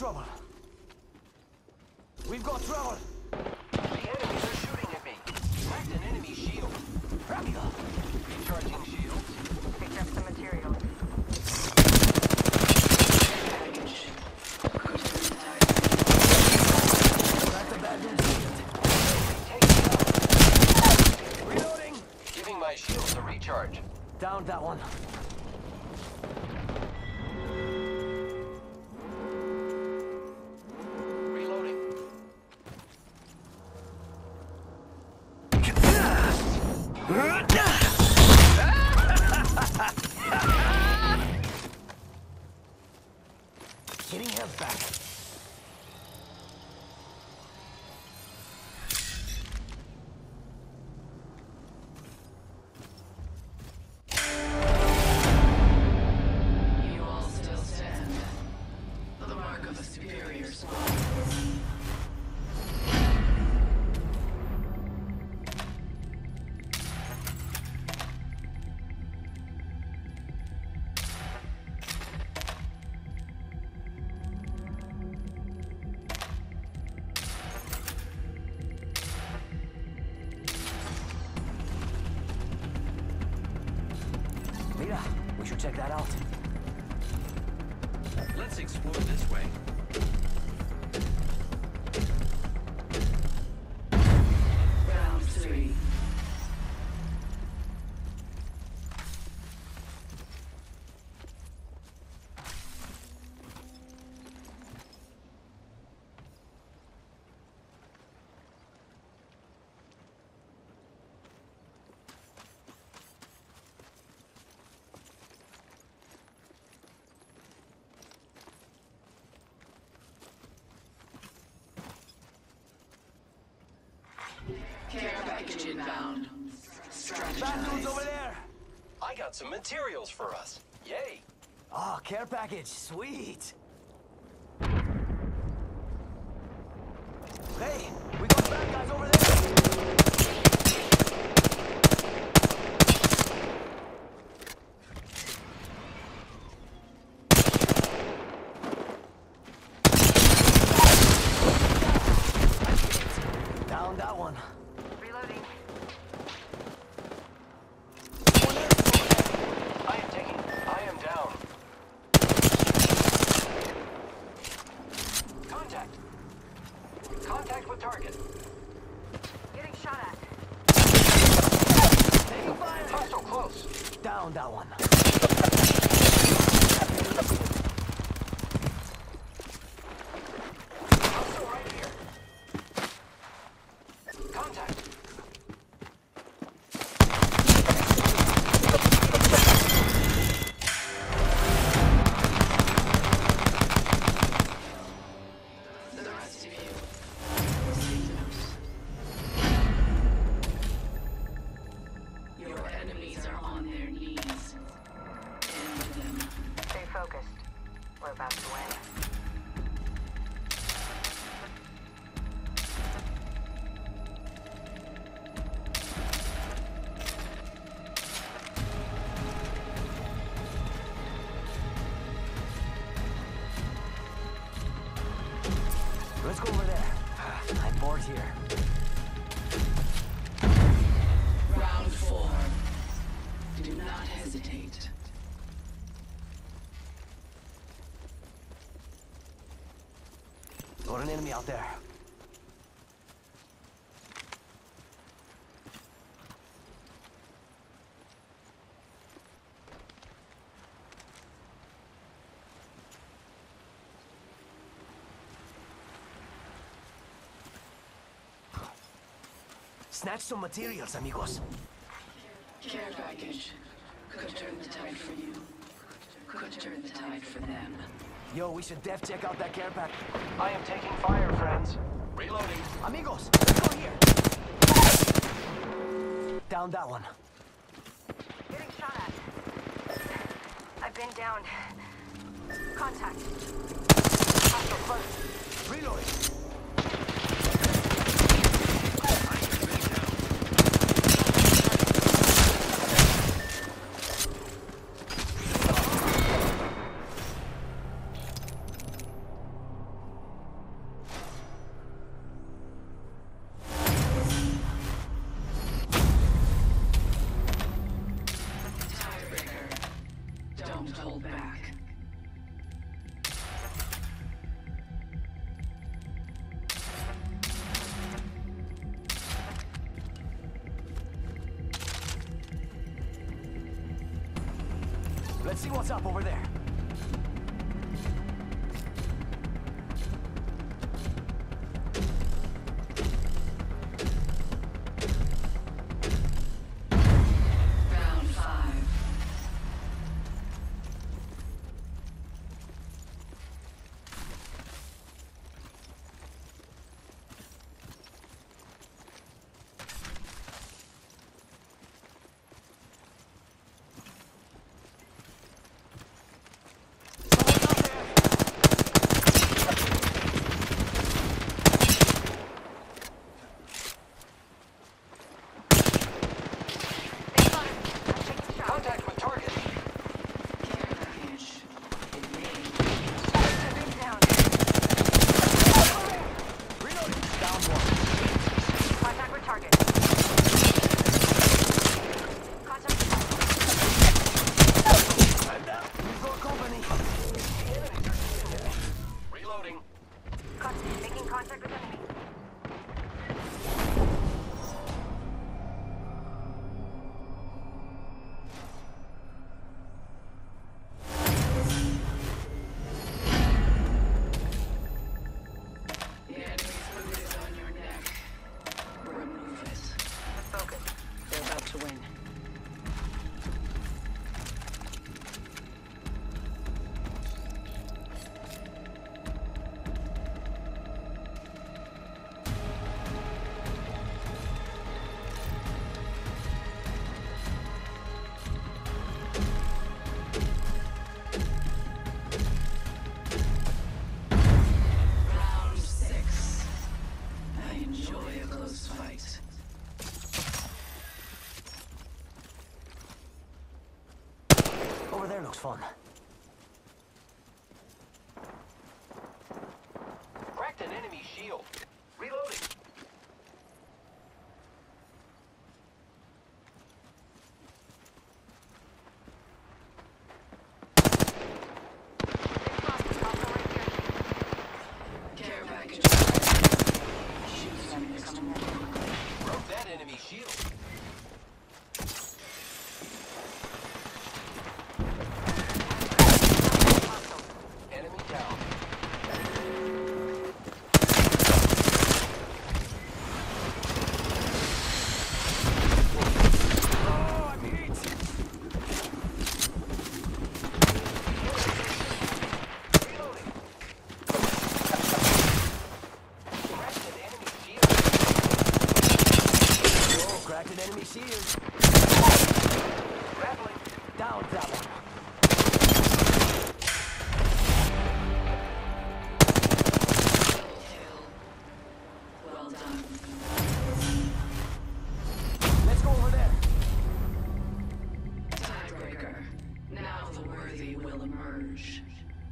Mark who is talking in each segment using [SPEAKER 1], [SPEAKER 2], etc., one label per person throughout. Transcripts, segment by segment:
[SPEAKER 1] trouble. We've got trouble.
[SPEAKER 2] The enemies are shooting at me. Cracked an enemy shield.
[SPEAKER 1] Rápido.
[SPEAKER 2] Recharging shields.
[SPEAKER 3] Picked up some materials.
[SPEAKER 1] That's a bad news shield.
[SPEAKER 2] Take it out.
[SPEAKER 1] Reloading.
[SPEAKER 2] Giving my shields a recharge.
[SPEAKER 1] Down that one.
[SPEAKER 2] Reloading.
[SPEAKER 1] Getting health back.
[SPEAKER 4] You all still stand. The mark of a superior squad.
[SPEAKER 1] Mira, we should check that out.
[SPEAKER 2] Let's explore this way.
[SPEAKER 4] Round 3. Care package inbound.
[SPEAKER 1] Bad dudes
[SPEAKER 4] Strategize.
[SPEAKER 1] over there.
[SPEAKER 2] I got some materials for us. Yay.
[SPEAKER 1] Oh, care package. Sweet. Hey, we got bad guys over there. Down that one.
[SPEAKER 3] Reloading.
[SPEAKER 2] I am down. Contact. Contact with target.
[SPEAKER 3] Getting shot at.
[SPEAKER 1] Taking fire.
[SPEAKER 2] Hostile close.
[SPEAKER 1] Down that one.
[SPEAKER 2] Hostile right here. Contact.
[SPEAKER 4] The rest of you. Take note. Your enemies are on their knees. End them.
[SPEAKER 3] Stay focused. We're about to win.
[SPEAKER 1] Let's go over there. I'm bored here.
[SPEAKER 4] Round 4. Do not hesitate.
[SPEAKER 1] Got an enemy out there. Snatch some materials, amigos.
[SPEAKER 4] Care package. Could turn the tide for you. Could turn the tide for them.
[SPEAKER 1] Yo, we should def check out that care pack.
[SPEAKER 2] I am taking fire, friends. Reloading.
[SPEAKER 1] Amigos, let's go here. Down that one.
[SPEAKER 3] Getting shot at. I've been down. Contact.
[SPEAKER 1] Hostile close. Reloading. Let's see what's up over there.
[SPEAKER 4] Round 5.
[SPEAKER 2] Contact with target.
[SPEAKER 4] Care package. Engaged.
[SPEAKER 1] Reloading. Down one.
[SPEAKER 3] Contact with target. Contact with target.
[SPEAKER 1] I'm down. We've got company.
[SPEAKER 2] Reloading.
[SPEAKER 3] Making contact with enemy.
[SPEAKER 4] The enemy's boot is on your neck. Remove it.
[SPEAKER 3] Focus. They're about to win.
[SPEAKER 4] Round 6. I enjoy a close fight.
[SPEAKER 1] Over there looks fun.
[SPEAKER 2] Cracked an enemy shield. Reloading.
[SPEAKER 4] Care package. Shoot them next to me.
[SPEAKER 2] Broke that enemy shield. Enemy down.
[SPEAKER 1] Oh, I'm hit.
[SPEAKER 2] Reloading. Cracked an enemy shield.
[SPEAKER 1] Oh, cracked an enemy shield.
[SPEAKER 2] Grappling.
[SPEAKER 1] Down that one.
[SPEAKER 4] Kill. Well done.
[SPEAKER 1] Let's go over there.
[SPEAKER 4] Tiebreaker. Now the worthy will emerge.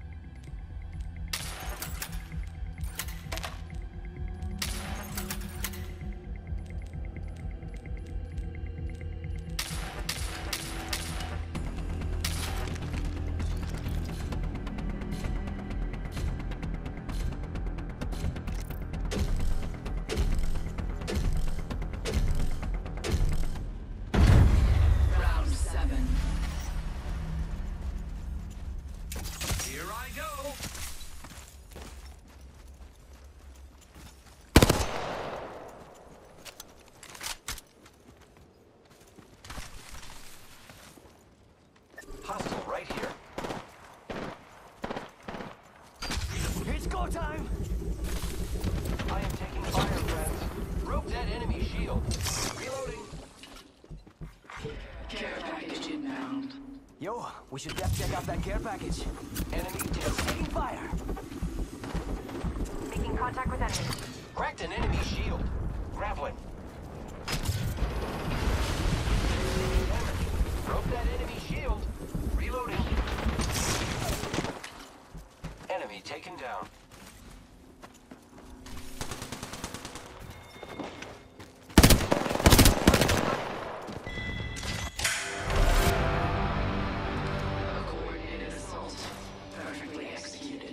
[SPEAKER 4] Round 7.
[SPEAKER 2] Here I go. Hostile right here.
[SPEAKER 1] It's go time.
[SPEAKER 2] I am taking fire, friends. Broke that enemy shield. Reloading.
[SPEAKER 4] Care package inbound.
[SPEAKER 1] Yo, we should def check out that care package.
[SPEAKER 2] Enemy dead.
[SPEAKER 1] Taking fire.
[SPEAKER 3] Making contact with enemy.
[SPEAKER 2] Cracked an enemy shield. Grappling. Broke that enemy shield. Reloading. Enemy taken down.
[SPEAKER 4] A coordinated assault. Perfectly executed.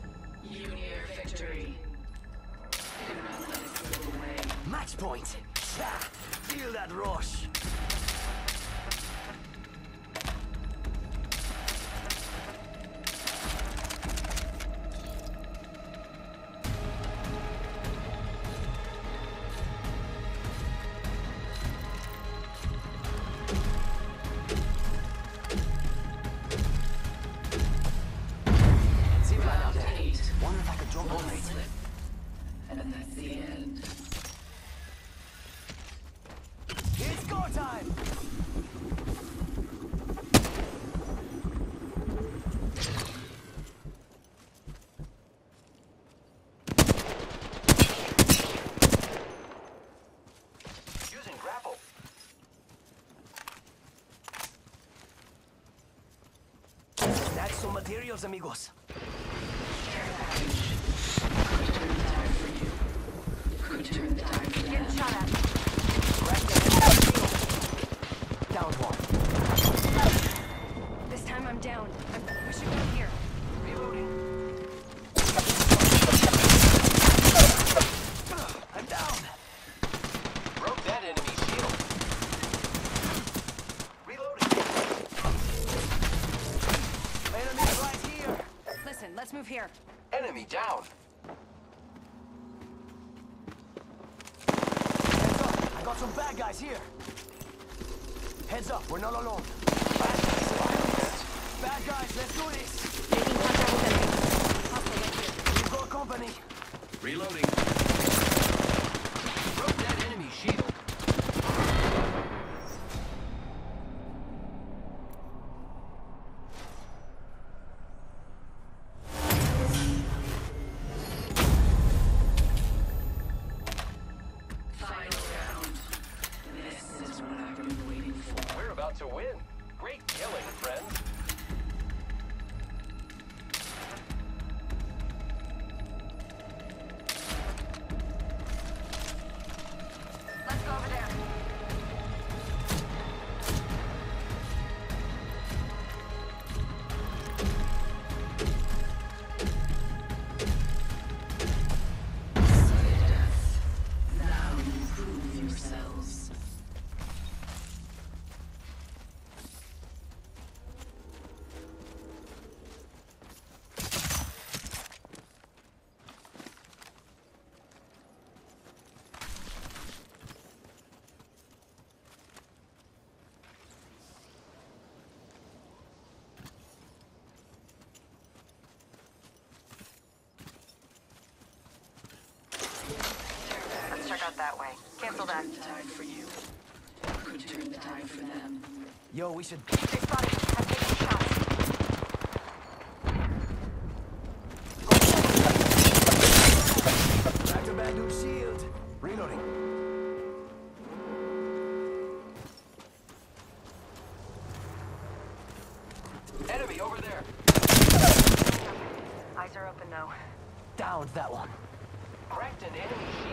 [SPEAKER 4] You near victory. Do not let it slip away.
[SPEAKER 1] Match point. Feel that rush. See right out there.
[SPEAKER 4] 8.
[SPEAKER 1] Wonder if I could drop a
[SPEAKER 4] One
[SPEAKER 1] plate.
[SPEAKER 4] slip. And that's the end.
[SPEAKER 1] It's go time!
[SPEAKER 2] Using grapple.
[SPEAKER 1] That's some materials, amigos.
[SPEAKER 4] Care package. Could turn the tide for you. Could turn the tide for
[SPEAKER 3] Getting
[SPEAKER 4] them.
[SPEAKER 3] shot at.
[SPEAKER 1] Down one.
[SPEAKER 3] This time I'm down. I'm pushing up here.
[SPEAKER 2] Reloading.
[SPEAKER 1] I'm down.
[SPEAKER 2] Broke that enemy shield. Reloading.
[SPEAKER 1] Enemies right here.
[SPEAKER 3] Listen, let's move here.
[SPEAKER 2] Enemy down.
[SPEAKER 1] Heads up. I got some bad guys here. Heads up. We're not alone. Bad guys. Bad guys. Let's do this.
[SPEAKER 3] Making contact with enemy. Hostile right here.
[SPEAKER 1] We've got company.
[SPEAKER 2] Reloading. Broke that enemy shield.
[SPEAKER 4] Final round. This is what I've been waiting for.
[SPEAKER 2] We're about to win. Great killing, friends.
[SPEAKER 3] Let's go over there.
[SPEAKER 4] Sudden death. Now you prove yourselves.
[SPEAKER 3] Let's check out that way. Cancel that.
[SPEAKER 4] Turn the tide for you. Could turn the tide for them.
[SPEAKER 1] Yo, we should.
[SPEAKER 3] They spotted me. I'm taking shots.
[SPEAKER 1] Back to bad dude shield. Reloading.
[SPEAKER 2] Enemy over there.
[SPEAKER 3] Eyes are open now.
[SPEAKER 1] Downed that one.
[SPEAKER 2] Cracked an enemy